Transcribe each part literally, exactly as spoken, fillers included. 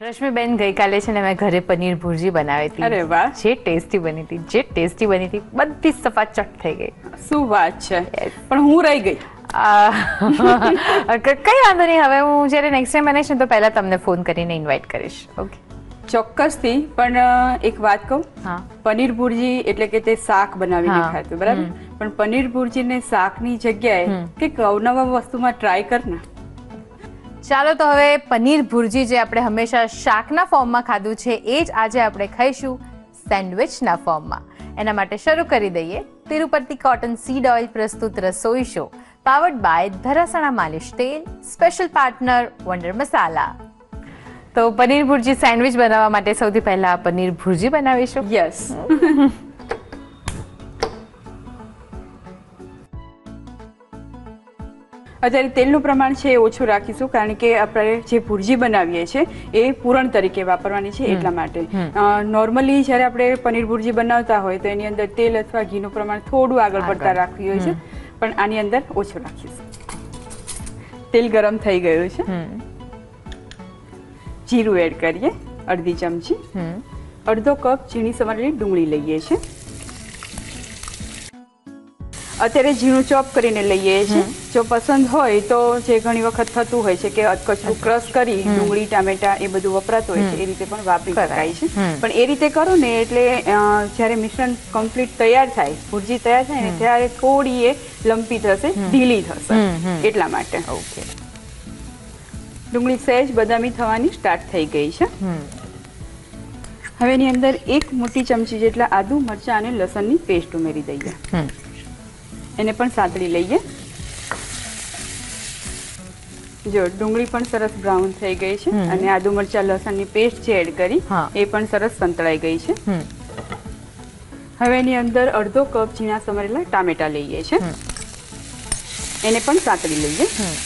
રશ્મિબેન ગઈકાલે છે ને મેં ઘરે પનીર ભુરજી બનાવી હતી. અરે વાહ, જે ટેસ્ટી બની હતી, જે ટેસ્ટી બની હતી, બધી સફાચટ થઈ ગઈ. શું વાત છે, પણ હું રહી ગઈ. કઈ વાંધો નહીં, હવે હું જ્યારે નેક્સ્ટ ટાઈમ બનીશ ને તો પહેલા તમને ફોન કરીને ઇન્વાઇટ કરીશ. ઓકે, ચોક્કસથી. પણ એક વાત કહું, હા, પનીર ભુરજી એટલે કે તે શાક બનાવીને ખાતું, બરાબર? પણ પનીર ભુરજી ને શાકની જગ્યાએ કંઈક અવનવા વસ્તુમાં ટ્રાય કર ને. ચાલો તો હવે પનીર ભુરજી જે આપણે હંમેશા શાકના ફોર્મમાં ખાધું છે એ જ આજે આપણે ખાઈશું સેન્ડવિચના ફોર્મમાં. એના માટે શરૂ કરી દઈએ તિરુપતિ કોટન સીડ ઓઇલ પ્રસ્તુત રસોઈ શો, પાવર્ડ બાય ધરાસણા માલિશ તેલ, સ્પેશિયલ પાર્ટનર વંડર મસાલા. તો પનીર ભુરજી સેન્ડવિચ બનાવવા માટે સૌથી પહેલા પનીર ભુરજી બનાવીશું. યસ. અત્યારે તેલનું પ્રમાણ છે એ ઓછું રાખીશું, કારણ કે આપણે જે ભુરજી બનાવીએ છીએ એ પૂરણ તરીકે વાપરવાની છે, એટલા માટે. નોર્મલી જ્યારે આપણે પનીર ભુરજી બનાવતા હોય તો એની અંદર તેલ અથવા ઘીનું પ્રમાણ થોડું આગળ પડતા રાખવું હોય છે, પણ આની અંદર ઓછું રાખીશું. તેલ ગરમ થઈ ગયું છે. જીરું એડ કરીએ અડધી ચમચી. અડધો કપ ઝીણી સમારેલી ડુંગળી લઈએ છીએ. અત્યારે ઝીણું ચોપ કરીને લઈએ છીએ. જો પસંદ હોય તો જે ઘણી વખત થતું હોય છે કે અધકચરું ક્રશ કરી ડુંગળી ટામેટા એ બધું વપરાતું હોય છે, એ રીતે પણ વાપરી શકાય છે. પણ એ રીતે કરો ને એટલે જ્યારે મિશ્રણ કમ્પ્લીટ તૈયાર થાય, ભુરજી તૈયાર થાય ને ત્યારે થોડી એ લંપી થશે, ઢીલી થશે, એટલા માટે. ઓકે, ડુંગળી સહેજ બદામી થવાની સ્ટાર્ટ થઈ ગઈ છે. હવે એની અંદર એક મોટી ચમચી જેટલા આદુ મરચાં અને લસણની પેસ્ટ ઉમેરી દઈએ. એને પણ સાંતળી લઈએ. જો ડુંગળી પણ સરસ બ્રાઉન થઈ ગઈ છે અને આદુ મરચાં લસણની પેસ્ટ જે એડ કરી એ પણ સરસ સંતળાઈ ગઈ છે. હવે એની અંદર અડધો કપ ઝીણા સમારેલા ટામેટા લઈએ છે. એને પણ સાંતળી લઈએ.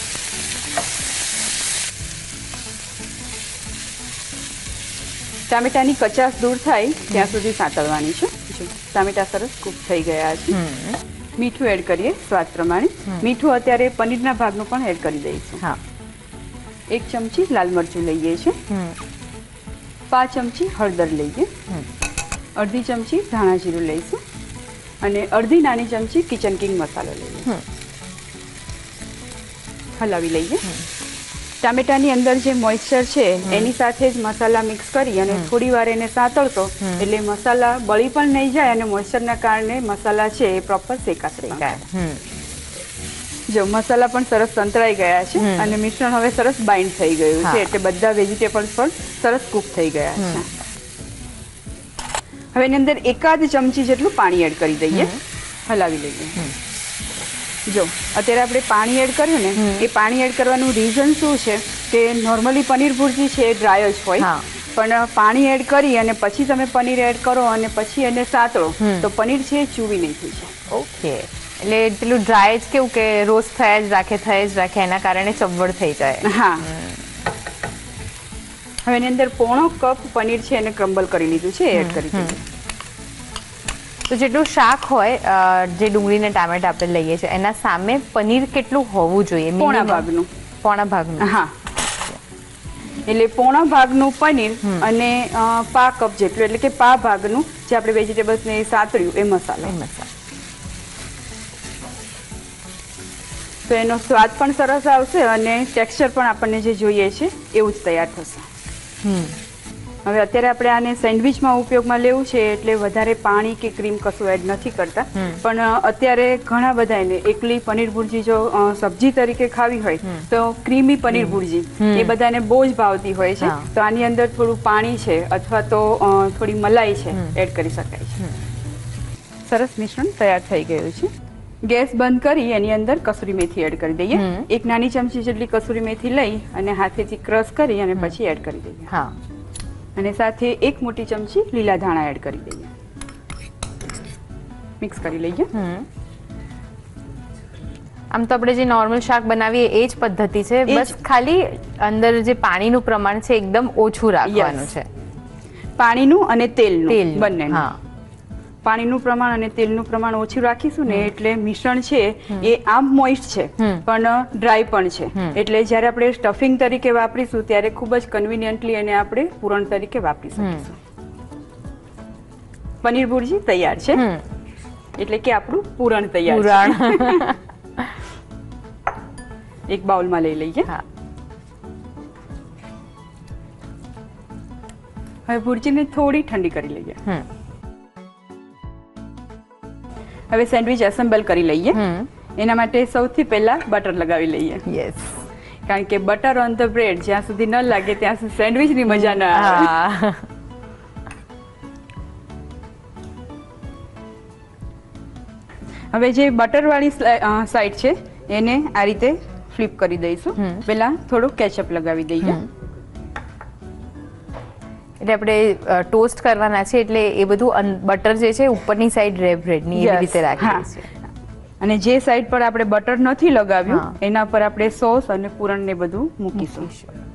ટામેટાની કચાશ દૂર થાય ત્યાં સુધી સાંતળવાની છે. ટામેટા સરસ કૂક થઈ ગયા છે. મીઠું એડ કરીએ સ્વાદ પ્રમાણે. મીઠું અત્યારે પનીરના ભાગનું પણ એડ કરી દઈશું. હા, એક ચમચી લાલ મરચું લઈએ છીએ. પાંચ ચમચી હળદર લઈએ. અડધી ચમચી ધાણા જીરું લઈશું અને અડધી નાની ચમચી કિચન કિંગ મસાલો લઈએ. હલાવી લઈએ. ટામેટાની અંદર જે મોઇસ્ચર છે એની સાથે જ મસાલા મિક્સ કરી અને થોડી વાર એને સાંતળતો એટલે મસાલા બળી પણ નહીં જાય અને મોઇસ્ચરના કારણે મસાલા છે એ પ્રોપર શેકાશે. જો મસાલા પણ સરસ સંતળાઈ ગયા છે અને મિશ્રણ હવે સરસ બાઇન્ડ થઈ ગયું છે, એટલે બધા વેજીટેબલ્સ પણ સરસ કૂક થઈ ગયા છે. હવે એની અંદર એકાદ ચમચી જેટલું પાણી એડ કરી દઈએ. હલાવી લઈએ. જો અત્યારે આપણે પાણી એડ કર્યું ને, એ પાણી એડ કરવાનું રીઝન શું છે કે નોર્મલી પનીર ભુરજી છે એ ડ્રાય જ હોય, પણ પાણી એડ કરી અને પછી તમે પનીર એડ કરો અને પછી એને સાતળો તો પનીર છે એ ચૂવી નહીં થઈ જાય. ઓકે, એટલે પેલું ડ્રાય જ કેવું કે રોસ્ટ થયા જ રાખે થયા જ રાખે એના કારણે ચવડ થઈ જાય. હા. હવે એની અંદર પોણો કપ પનીર છે એને ક્રમ્બલ કરી લીધું છે, એડ કરી દીધું. તો જેટલું શાક હોય, જે ડુંગળી ને ટામેટા આપણે લઈએ છીએ એના સામે પનીર કેટલું હોવું જોઈએ? પોણા ભાગનું. પોણા ભાગનું? હા, એટલે પોણા ભાગનું પનીર અને પા કપ જેટલું એટલે કે પા ભાગનું જે આપણે વેજીટેબલ્સ ને સાતળ્યું એ મસાલો. મસાલો તો એનો સ્વાદ પણ સરસ આવશે અને ટેક્સચર પણ આપણને જે જોઈએ છે એવું જ તૈયાર થશે. હવે અત્યારે આપણે આને સેન્ડવિચમાં ઉપયોગમાં લેવું છે એટલે વધારે પાણી કે ક્રીમ કશું એડ નથી કરતા, પણ અત્યારે ઘણા બધા એને એકલી પનીર ભુરજી જો સબ્જી તરીકે ખાવી હોય તો ક્રીમી પનીર ભુરજી એ બધાને બહુ જ ભાવતી હોય છે, તો આની અંદર થોડું પાણી છે અથવા તો થોડી મલાઈ છે એડ કરી શકાય છે. સરસ મિશ્રણ તૈયાર થઈ ગયું છે. ગેસ બંધ કરી એની અંદર કસૂરી મેથી એડ કરી દઈએ. એક નાની ચમચી જેટલી કસૂરી મેથી લઈ અને હાથેથી ક્રશ કરી અને પછી એડ કરી દઈએ. હા, અને સાથે એક મોટી ચમચી લીલા ધાણા એડ કરી દઈએ. મિક્સ કરી લઈએ. આમ તો આપણે જે નોર્મલ શાક બનાવીએ એ જ પદ્ધતિ છે, બસ ખાલી અંદર જે પાણીનું પ્રમાણ છે એકદમ ઓછું રાખવાનું છે. પાણીનું અને તેલનું બંનેનું. હા, પાણીનું પ્રમાણ અને તેલનું પ્રમાણ ઓછું રાખીશું ને એટલે મિશ્રણ છે એ આમ મોઇસ્ટ છે પણ ડ્રાય પણ છે, એટલે જ્યારે આપણે સ્ટફિંગ તરીકે વાપરીશું ત્યારે ખૂબ જ કન્વિનિયન્ટલી એને આપણે પૂરણ તરીકે વાપરી શકીશું. પનીર ભુરજી તૈયાર છે, એટલે કે આપણું પૂરણ તૈયાર છે. એક બાઉલમાં લઈ લઈએ. હવે ભુરજીને થોડી ઠંડી કરી લઈએ. હવે સેન્ડવિચ એસેમ્બલ કરી લઈએ. એના માટે સૌથી પહેલા બટર લગાવી લઈએ. યસ, કારણ કે બટર ઓન ધ બ્રેડ જ્યાં સુધી ન લાગે ત્યાં સુધી સેન્ડવિચની મજા ન આવે. હવે જે બટર વાળી સાઈડ છે એને આ રીતે ફ્લિપ કરી દઈશું. પહેલા થોડું કેચઅપ લગાવી દઈએ. એટલે આપણે ટોસ્ટ કરવાના છે એટલે એ બધું બટર જે છે ઉપરની સાઈડ રહે બ્રેડની એવી રીતે રાખીએ છીએ. અને જે સાઈડ પર આપણે બટર નથી લગાવ્યું એના પર આપણે સોસ અને પૂરણ ને બધું મૂકીશું.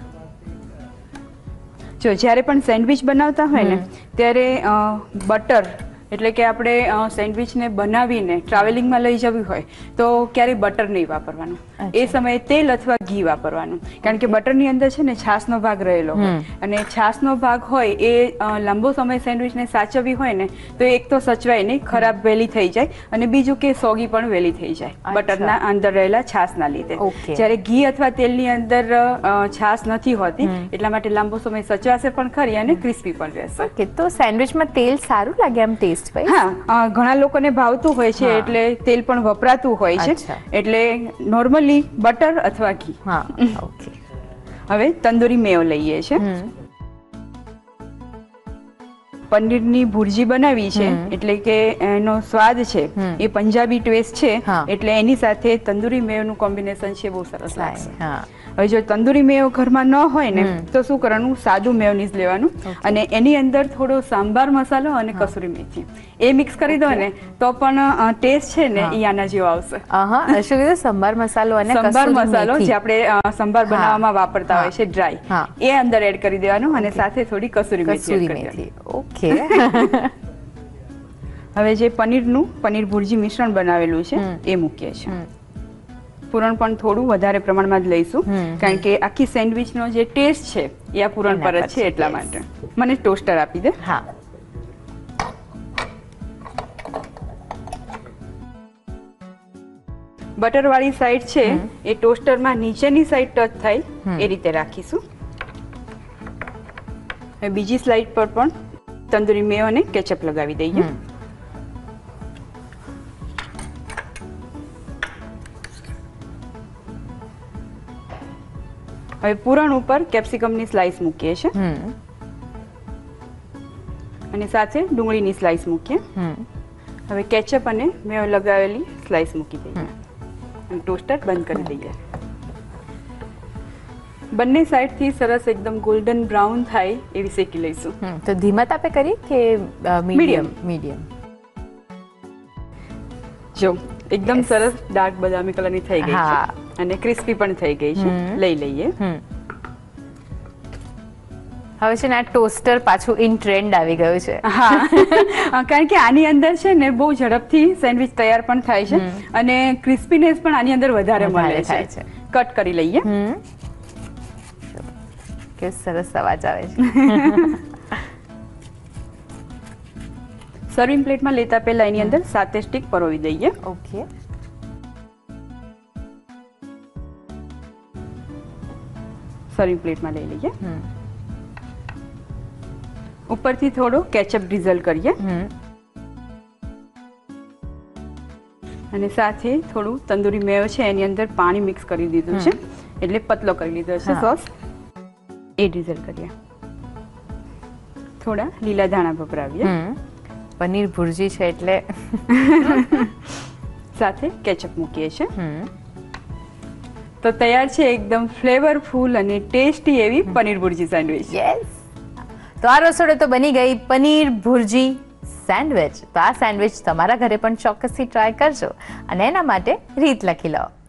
જો જ્યારે પણ સેન્ડવિચ બનાવતા હોય ને ત્યારે બટર એટલે કે આપણે સેન્ડવિચને બનાવીને ટ્રાવેલિંગમાં લઈ જવી હોય તો ક્યારેય બટર નહીં વાપરવાનું. એ સમયે તેલ અથવા ઘી વાપરવાનું, કારણ કે બટરની અંદર છે ને છાશનો ભાગ રહેલો હોય અને છાશનો ભાગ હોય એ લાંબો સમય સેન્ડવિચને સાચવવી હોય ને તો એક તો સચવાય નહીં, ખરાબ વહેલી થઈ જાય, અને બીજું કે સોગી પણ વહેલી થઈ જાય બટરના અંદર રહેલા છાશના લીધે. જ્યારે ઘી અથવા તેલની અંદર છાશ નથી હોતી એટલા માટે લાંબો સમય સચવાશે પણ ખરી અને ક્રિસ્પી પણ રહેશે. ઓકે, તો સેન્ડવિચમાં તેલ સારું લાગે એમ ટેસ્ટ? હા, ઘણા લોકોને ભાવતું હોય છે એટલે તેલ પણ વપરાતું હોય છે, એટલે નોર્મલી બટર અથવા ઘી. હા, ઓકે. હવે તંદૂરી મેયો લઈએ છે. પનીરની ભુરજી બનાવી છે એટલે કે એનો સ્વાદ છે એ પંજાબી ટ્વેસ્ટ છે, એટલે એની સાથે તંદૂરી મેયોનું કોમ્બિનેશન છે બહુ સરસ લાગશે. હવે જો તંદૂરી મેયો ઘરમાં ન હોય ને તો શું કરવાનું, સાદું મેયોનીઝ લેવાનું અને એની અંદર થોડો સાંભાર મસાલો અને કસૂરી મેથી એ મિક્સ કરી દો ને તો પણ ટેસ્ટ છે ને એ આના જેવો આવશે. હા, શું કીધું? સંભાર મસાલો અને સંભાર મસાલો જે આપણે સંભાર બનાવવામાં વાપરતા હોય છે ડ્રાય, એ અંદર એડ કરી દેવાનું અને સાથે થોડી કસૂરી મેથી એડ કરી દેવાની. ઓકે. હવે જે પનીરનું પનીર ભુરજી મિશ્રણ બનાવેલું છે એ મૂકીએ છીએ. પૂરણ પણ થોડું વધારે પ્રમાણમાં જ લઈશું કારણ કે આખી સેન્ડવિચનો જે ટેસ્ટ છે એ આ પૂરણ પર જ છે, એટલા માટે. મને ટોસ્ટર આપી દે. હા. બટર વાળી સાઈડ છે એ ટોસ્ટરમાં નીચેની સાઈડ ટચ થાય એ રીતે રાખીશું. હવે બીજી સાઈડ પર પણ તંદૂરી મેયો અને કેચઅપ લગાવી દઈએ. હવે પૂરણ ઉપર કેપ્સિકમની સ્લાઇસ મૂકીએ છીએ અને સાથે ડુંગળીની સ્લાઇસ મૂકીએ. હવે કેચઅપ અને મેયો લગાવેલી સ્લાઇસ મૂકી દઈએ અને ટોસ્ટર બંધ કરી દઈએ. બંને સાઈડથી સરસ એકદમ ગોલ્ડન બ્રાઉન થાય એવી શેકી લઈશું. તો ધીમા તાપે કરી કે મીડિયમ? મીડિયમ. જો એકદમ સરસ ડાર્ક બદામી કલરની થઈ ગઈ છે અને ક્રિસ્પી પણ થઈ ગઈ છે. લઈ લઈએ. હવે છે ને આ ટોસ્ટર પાછું ઇન ટ્રેન્ડ આવી ગયું છે. હા, કારણ કે આની અંદર છે ને બહુ ઝડપથી સેન્ડવિચ તૈયાર પણ થાય છે અને ક્રિસ્પીનેસ પણ આની અંદર વધારે મળે છે. કટ કરી લઈએ. કે સરસ અવાજ આવે છે. સર્વિંગ પ્લેટમાં લેતા પહેલા એની અંદર સાતે સ્ટીક પરોવી દઈએ. ઓકે. સર્વિંગ પ્લેટમાં લઈ લઈએ. ઉપરથી થોડો કેચઅપ ડ્રીઝલ કરીએ અને સાથે થોડું તંદૂરી મેયો છે એની અંદર પાણી મિક્સ કરી દીધું છે એટલે પતલો કરી લીધો છે સોસ, એ ડ્રીઝલ કરીએ. થોડા લીલા ધાણા ભભરાવીએ. પનીર ભુરજી છે એટલે સાથે કેચઅપ મૂકીએ છીએ. તો તૈયાર છે એકદમ ફ્લેવરફુલ અને ટેસ્ટી એવી પનીર ભુરજી સેન્ડવિચ. યસ, તો આ રસોડે તો બની ગઈ પનીર ભુરજી સેન્ડવિચ. તો આ સેન્ડવિચ તમારા ઘરે પણ ચોક્કસથી ટ્રાય કરજો અને એના માટે રીત લખી લો.